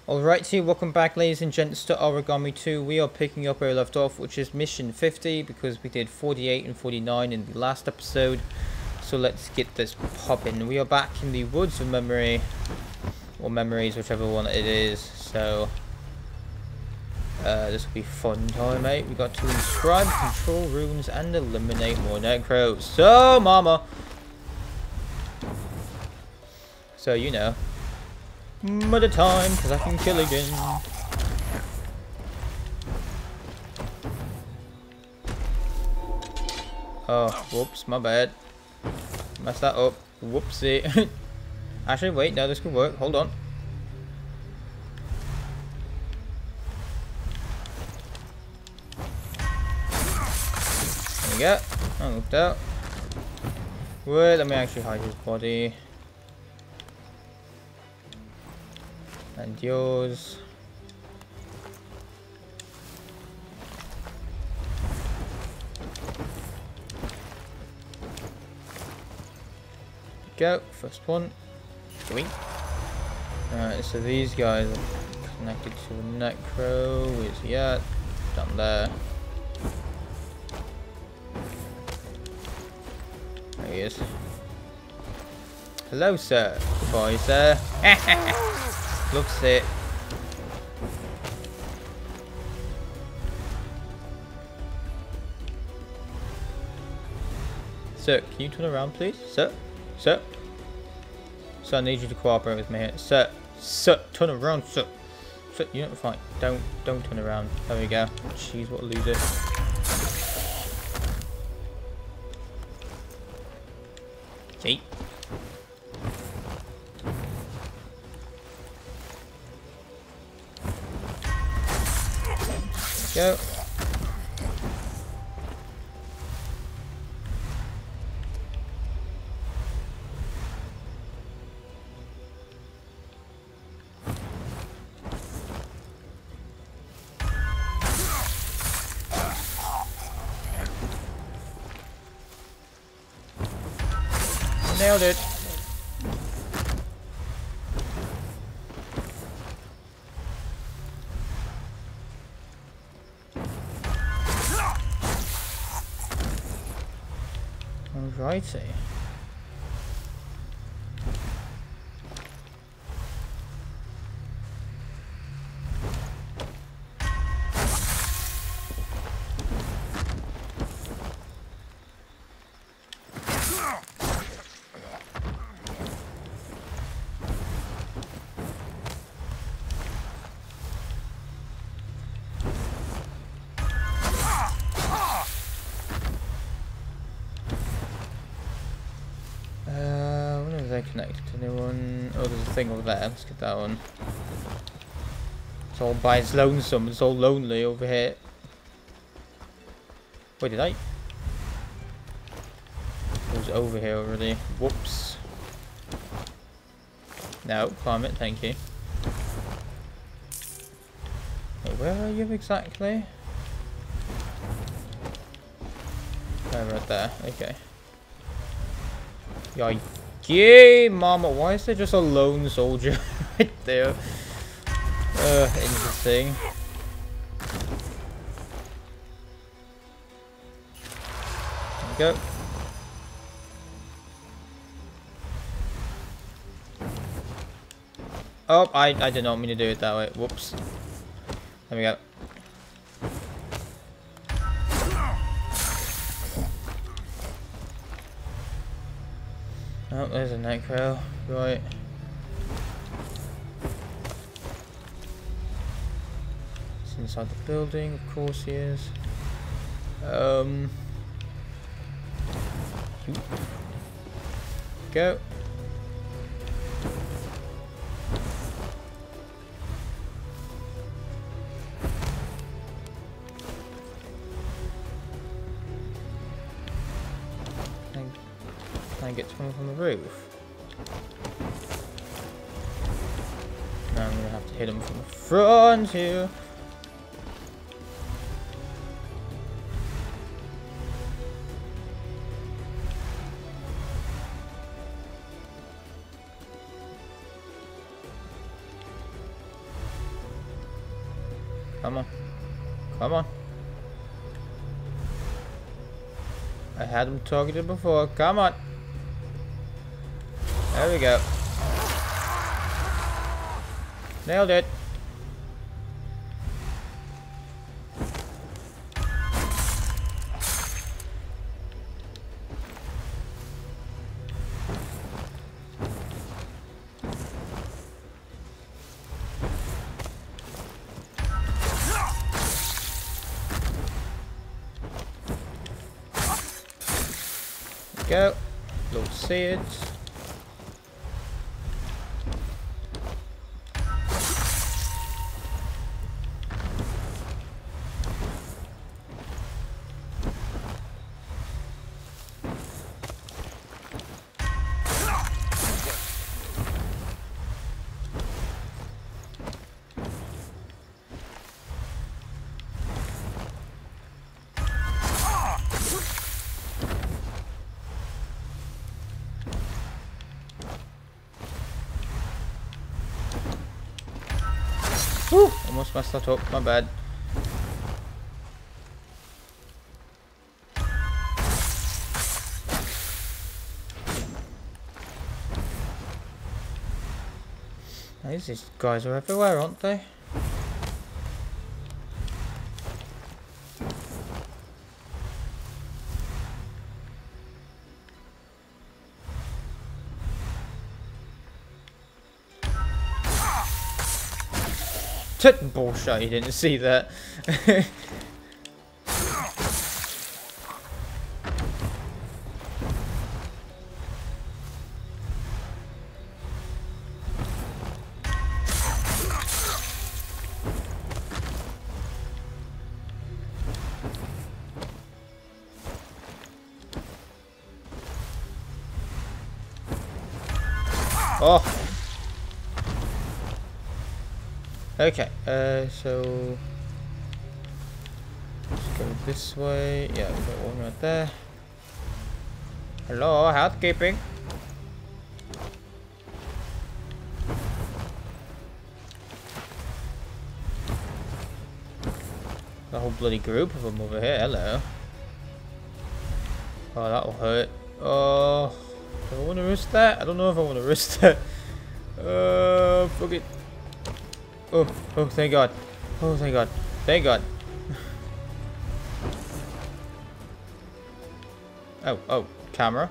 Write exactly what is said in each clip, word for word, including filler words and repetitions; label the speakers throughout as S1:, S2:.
S1: Alrighty, welcome back ladies and gents to Aragami two. We are picking up where we left off, which is mission fifty, because we did forty-eight and forty-nine in the last episode. So let's get this popping. We are back in the woods of memory, or memories, whichever one it is. So uh, this will be fun time, mate. We got to inscribe, control runes, and eliminate more necros. So mama, so you know. Mother time, because I can kill again. Oh, whoops, my bad. Messed that up. Whoopsie. Actually, wait, no, this could work. Hold on. There we go. I looked out. Wait, let me actually hide his body. And yours. Go, first one. Sweet. Alright, so these guys are connected to a necro. Where's he at? Down there. There he is. Hello, sir. Goodbye, sir. Looks it. Sir, can you turn around, please? Sir? Sir? Sir, I need you to cooperate with me here. Sir! Sir! Turn around, sir! Sir, you know, fine. Don't, don't turn around. There we go. Jeez, what a loser. See? Go. Nailed it. Alrighty. Connected to anyone? Oh, there's a thing over there. Let's get that one. It's all by its lonesome. It's all lonely over here. Wait, did I? It was over here already. Whoops. No, climb it. Thank you. Wait, where are you exactly? Oh, right there. Okay. Yikes. Yeah, mama, why is there just a lone soldier right there? Uh, interesting. There we go. Oh, I, I did not mean to do it that way. Whoops. There we go. Oh, there's a necro. Right. It's inside the building, of course he is. Um. Go. Can I get to him from the roof? No, I'm gonna have to hit him from the front here. Come on. Come on. I had him targeted before. Come on. There we go. Nailed it. Go. Little seeds. Whew, almost messed that up, my bad. These guys are everywhere, aren't they? Bullshit, you didn't see that. Oh. Okay, uh, so let's go this way. Yeah, we got one right there. Hello, housekeeping. The whole bloody group of them over here. Hello. Oh, that'll hurt. Oh, do I want to risk that? I don't know if I want to risk that. Uh, fuck it. Oh, oh, thank God. Oh, thank God. Thank God. Oh, oh, camera.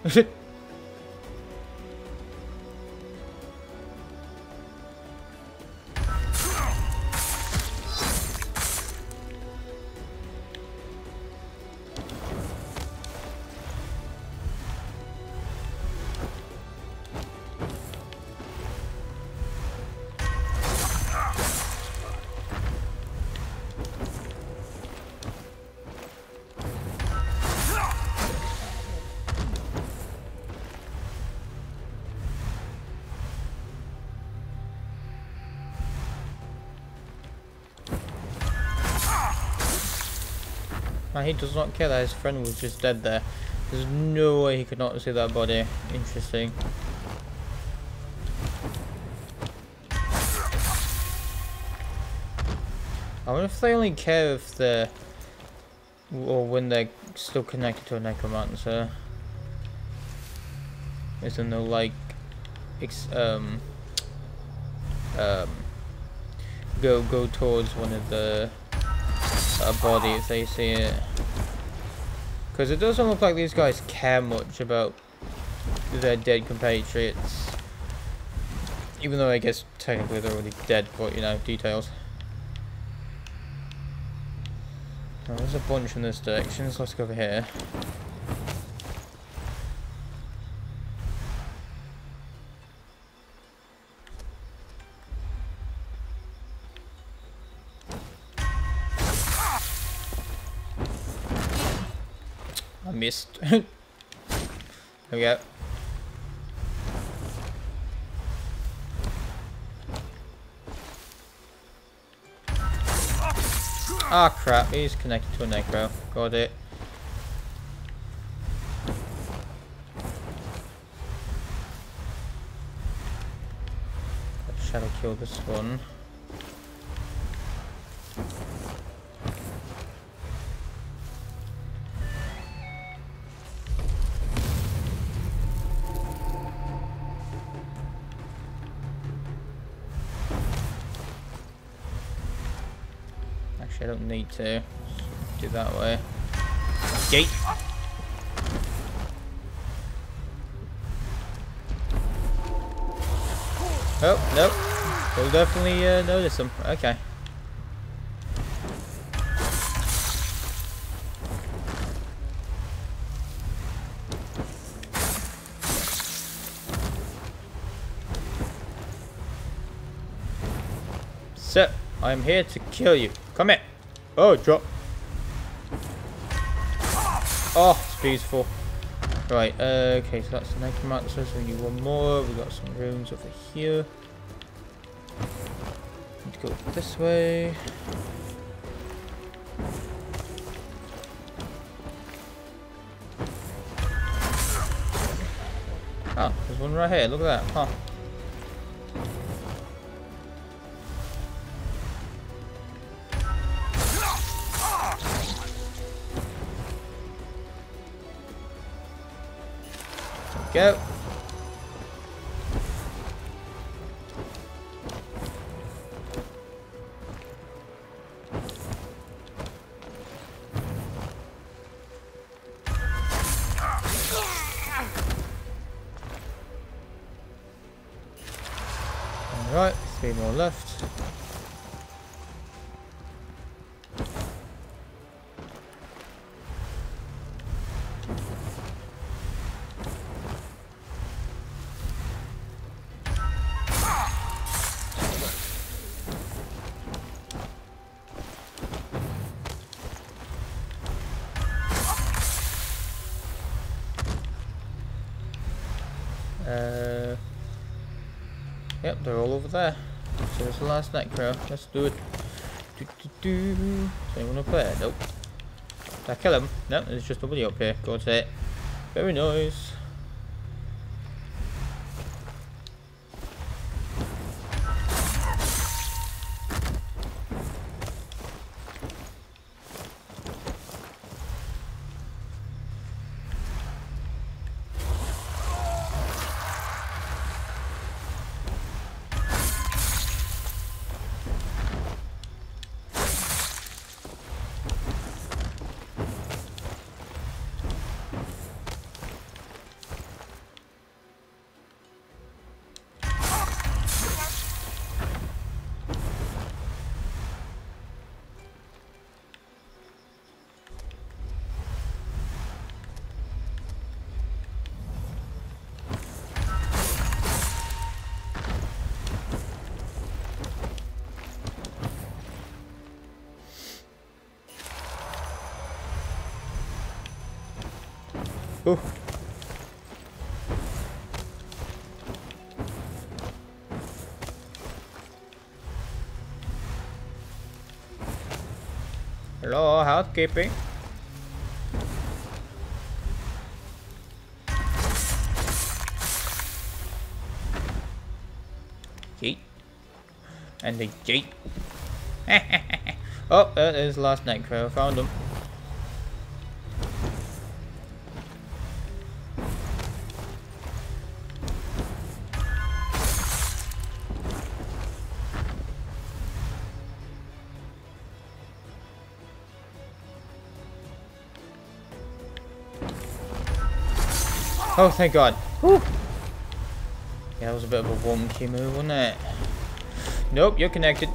S1: Man, he does not care that his friend was just dead there. There's no way he could not see that body. Interesting. I wonder if they only care if they're, or when they're still connected to a necromancer. Is there no like, ex um, um, go go towards one of the a body if they see it, because it doesn't look like these guys care much about their dead compatriots, even though I guess technically they're already dead, but you know, details. Oh, there's a bunch in this direction, so let's go over here. Missed. There we go. Ah, oh, crap, he's connected to a necro. Got it. Let's shadow kill this one. Actually, I don't need to do that way. Gate. Oh, no. We'll definitely uh, notice them. Okay. So, I'm here to kill you. Come here. Oh, drop. Oh, it's beautiful. Right, uh, okay, so that's the necromancer, so we need one more. We've got some rooms over here. Need to go this way. Oh, there's one right here, look at that, huh? Go. All right, three more left. Uh, yep, they're all over there. So there's the last necro. Let's do it. Do, do, do. Is anyone up there? Nope. Did I kill him? No, there's just nobody up here. Go to it. Very nice. Ooh. Hello, housekeeping. Gate. And the gate. Oh, there's the last necro. Found him. Oh, thank God. Whew. Yeah, that was a bit of a wonky move, wasn't it? Nope, you're connected.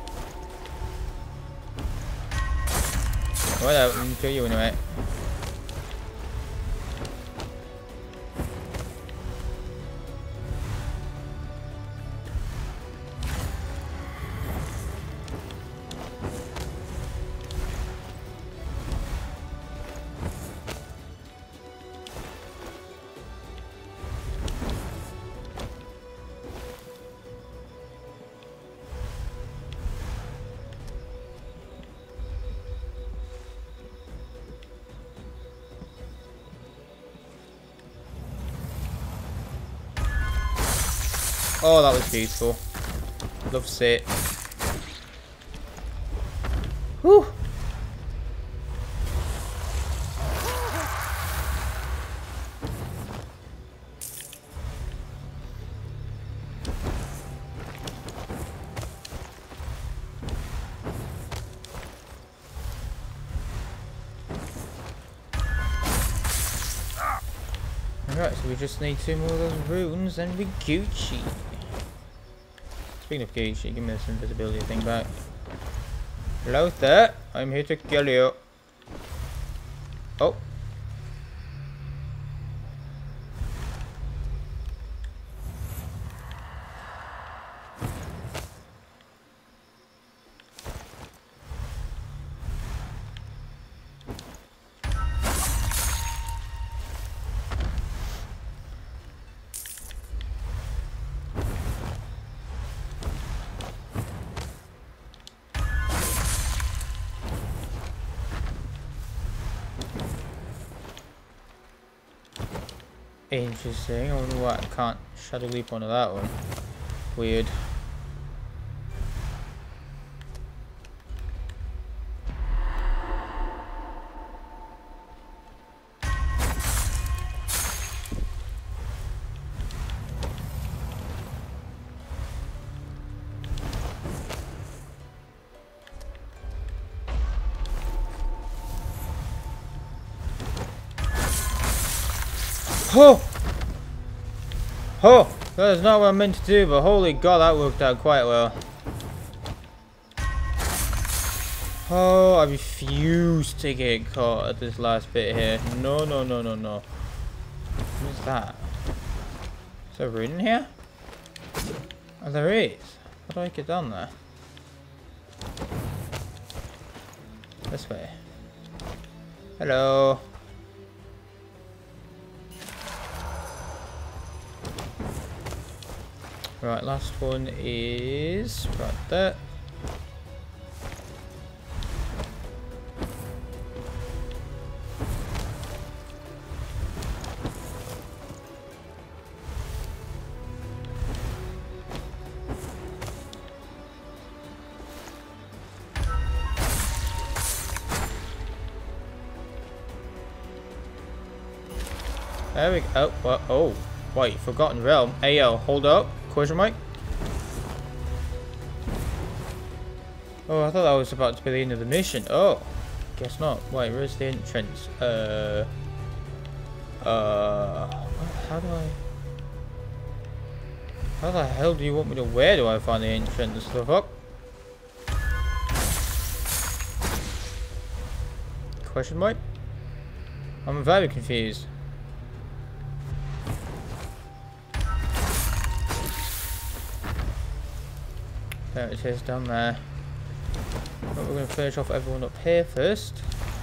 S1: Well, I can kill you anyway. Oh, that was beautiful. Love to see it. Whew. Alright, so we just need two more of those runes and we Gucci. Speaking of Gucci, give me this invisibility thing back. Hello there, I'm here to kill you. Oh. Interesting. I wonder why I can't shadow leap onto that one. Weird. Oh! Oh! That is not what I meant to do, but holy god, that worked out quite well. Oh, I refuse to get caught at this last bit here. No, no, no, no, no. What is that? Is there a rune in here? Oh, there is. How do I get down there? This way. Hello. Right, last one is right there. There we go. Oh, well, oh, wait, Forgotten Realm. Hey, yo, hold up. Question mark? Oh, I thought that was about to be the end of the mission. Oh, guess not. Wait, where's the entrance? Uh, uh, how do I? How the hell do you want me to? Where do I find the entrance? The fuck? Question mark? I'm very confused. There it is, down there. But we're going to finish off everyone up here first.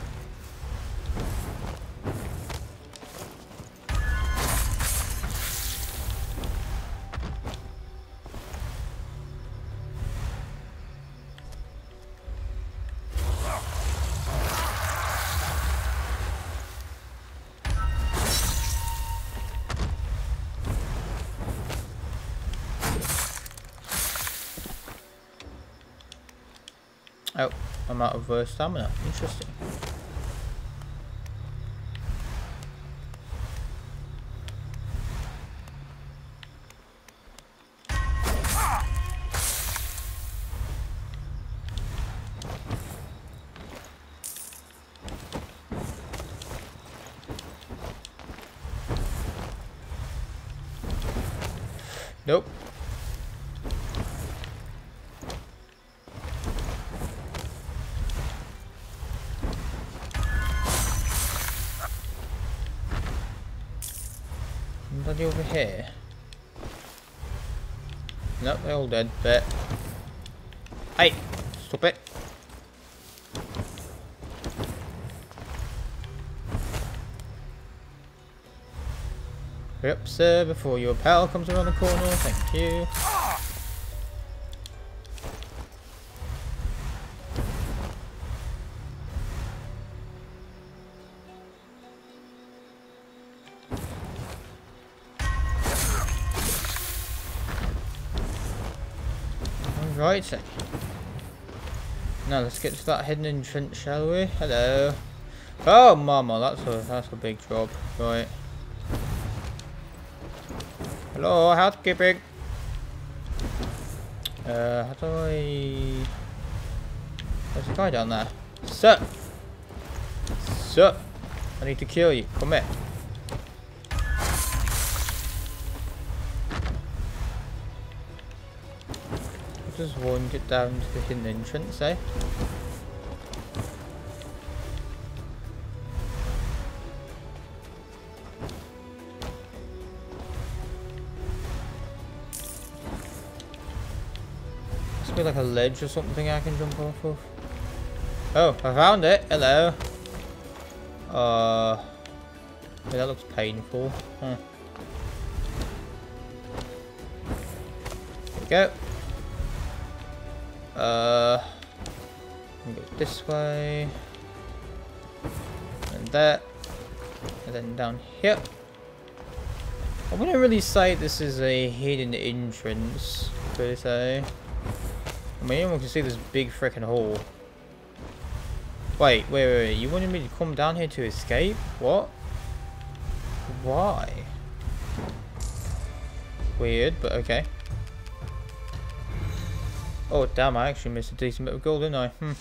S1: Oh, I'm out of uh, stamina. Interesting. Nope. Somebody over here. Nope, they're all dead, but hey, stop it. Hurry up, sir, before your pal comes around the corner. Thank you. Right. Now let's get to that hidden entrance, shall we? Hello. Oh, mama, that's a that's a big drop. Right. Hello, housekeeping. Uh, how do I? There's a guy down there. Sir. Sir. I need to kill you. Come here. Just one get down to the hidden entrance, eh? Must be like a ledge or something I can jump off of. Oh, I found it. Hello. Uh, yeah, that looks painful. Huh. There we go. Uh, go this way, and that, and then down here. I wouldn't really say this is a hidden entrance, per se. I mean, anyone can see this big freaking hole. Wait, wait, wait, wait, you wanted me to come down here to escape? What? Why? Weird, but okay. Oh damn, I actually missed a decent bit of gold, didn't I? Hmm.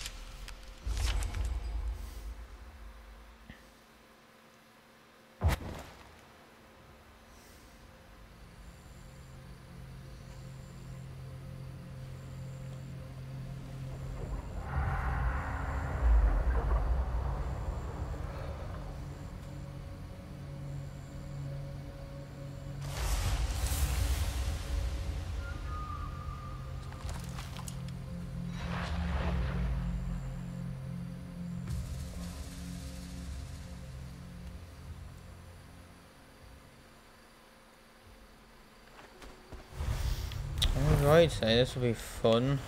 S1: Alright, so this will be fun.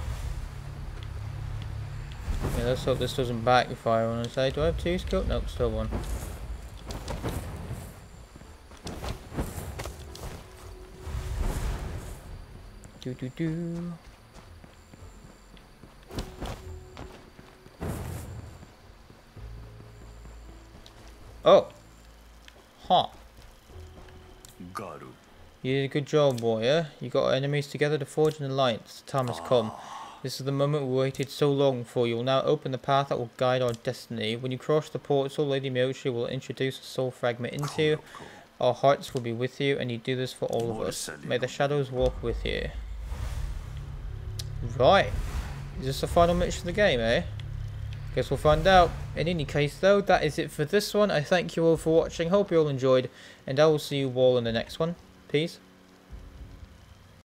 S1: Yeah, let's hope this doesn't backfire on us. Do I have two scope? Nope, still one. Do do do. Oh! Huh. You did a good job, warrior. You got our enemies together to forge an alliance. The time has come. This is the moment we waited so long for. You will now open the path that will guide our destiny. When you cross the portal, Lady Miyoshi will introduce a soul fragment into you. Our hearts will be with you, and you do this for all of us. May the shadows walk with you. Right. Is this the final mission of the game, eh? Guess we'll find out. In any case, though, that is it for this one. I thank you all for watching. Hope you all enjoyed, and I will see you all in the next one. Peace.